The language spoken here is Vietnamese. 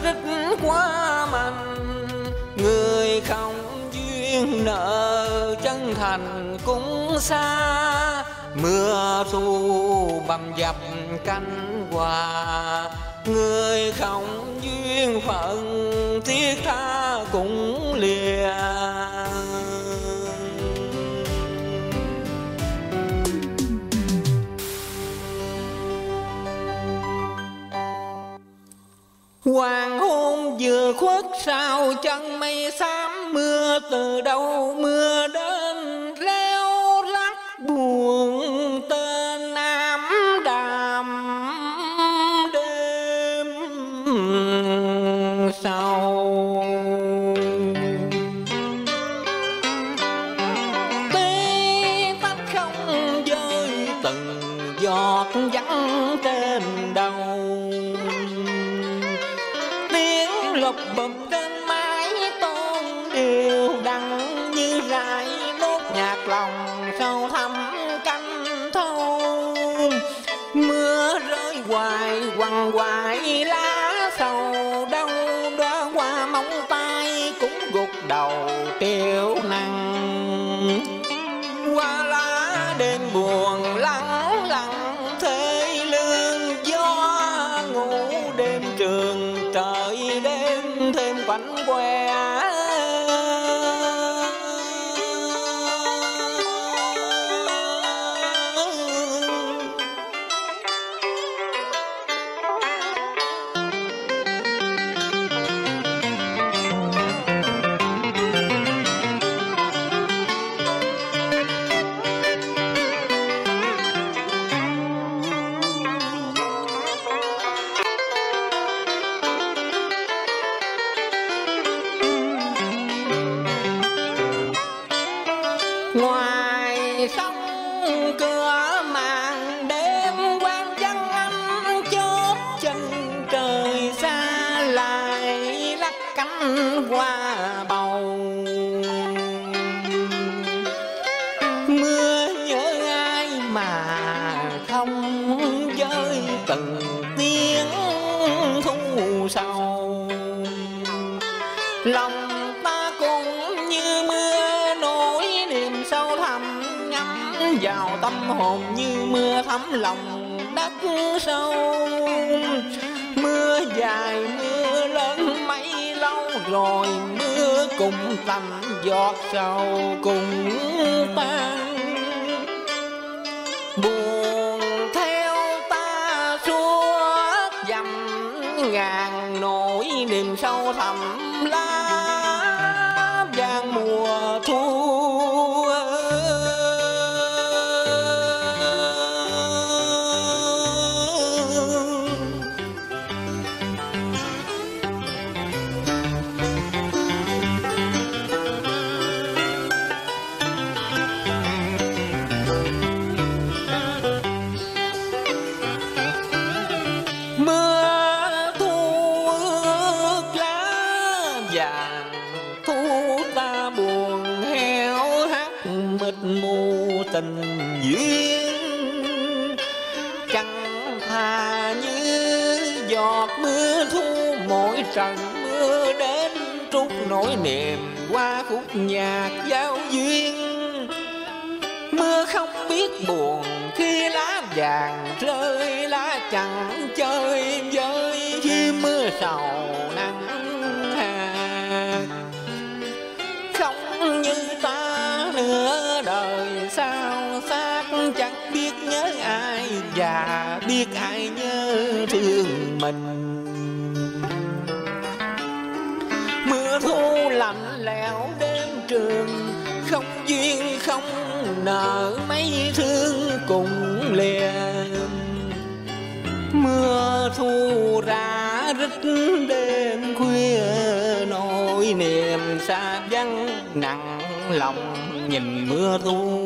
rít quá mạnh. Người không duyên nợ chân thành cũng xa, mưa thu bầm dập cánh hoa. Người không duyên phận thiết tha cũng lìa. Hoàng hôn vừa khuất sau chân mây xám, mưa từ đâu mưa đến reo rắt buồn tên ám đàm đêm sau. Tí tách không rơi từng giọt vắng trên đầu, lục bụp trên mái tôn đều đặn như rải nốt nhạc lòng sâu thẳm canh thâu. Mưa rơi hoài quằn quại lá sầu đâu, đóa hoa móng tay cũng gục đầu triều nắng. Hoa lá đêm buồn lắng lặng thế lương, gió ngủ đêm trường trời đêm thêm quạnh que. Ngoài sông cửa màn đêm quang vắng ánh chớp, chân trời xa lại lắc cánh qua bầu. Mưa nhớ ai mà không với từng tiếng thu sầu. Lòng ta cũng như mưa nỗi niềm sâu thẳm ngắm vào tâm hồn, như mưa thấm lòng đất sâu. Mưa dài mưa lớn mấy lâu rồi, mưa cùng tành giọt sầu cùng tan. Buồn theo ta suốt dầm ngàn nỗi niềm sâu thẳm lá vàng mùa thu. Mưa thu ướt lá vàng, thu ta buồn heo hắt mịt mù tình duyên. Chẳng thà như giọt mưa thu mỗi trận mưa đến, trút nỗi niềm qua khúc nhạc giao duyên. Mưa không biết buồn khi lá vàng rơi, lá chẳng chơi với khi mưa sầu nắng hạt. Không như ta nửa đời sao xác, chẳng biết nhớ ai và biết ai nhớ thương mình. Mưa thu lạnh lẽo đêm trường, không duyên không nợ mấy thương cùng lìa. Mưa thu ra rít đêm khuya, nỗi niềm xa vắng nặng lòng nhìn mưa thu.